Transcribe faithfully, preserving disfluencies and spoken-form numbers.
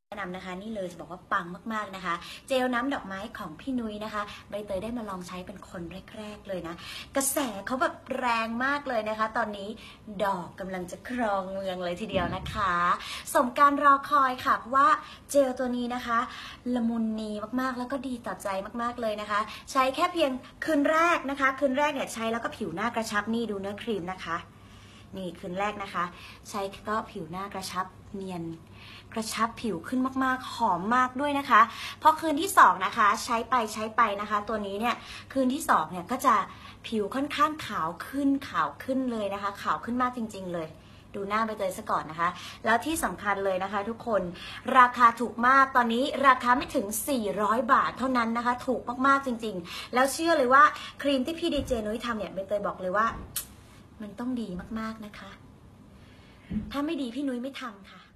แนะนำนะคะนี่เลยจะบอกว่าปังมากๆนะคะเจลน้ำดอกไม้ของพี่นุ้ยนะคะใบเตยได้มาลองใช้เป็นคนแรกๆเลยนะกระแสเขาแบบแรงมากเลยนะคะตอนนี้ดอกกำลังจะครองเมืองเลยทีเดียวนะคะสมการรอคอยค่ะเพราะว่าเจลตัวนี้นะคะละมุนนีมากๆแล้วก็ดีต่อใจมากๆเลยนะคะใช้แค่เพียงคืนแรกนะคะคืนแรกเนี่ยใช้แล้วก็ผิวหน้ากระชับนี่ดูเนื้อครีมนะคะนี่คืนแรกนะคะใช้ก็ผิวหน้ากระชับเนียนกระชับผิวขึ้นมากๆหอมมากด้วยนะคะพอคืนที่สองนะคะใช้ไปใช้ไปนะคะตัวนี้เนี่ยคืนที่สองเนี่ยก็จะผิวค่อนข้างขาวขึ้นขาวขึ้นเลยนะคะขาวขึ้นมากจริงๆเลยดูหน้าใบเตยซะก่อนนะคะแล้วที่สำคัญเลยนะคะทุกคนราคาถูกมากตอนนี้ราคาไม่ถึงสี่ร้อยบาทเท่านั้นนะคะถูกมากๆจริงๆแล้วเชื่อเลยว่าครีมที่พี่ดีเจนุ้ยทำเนี่ยใบเตยบอกเลยว่ามันต้องดีมากๆนะคะถ้าไม่ดีพี่นุ้ยไม่ทำค่ะ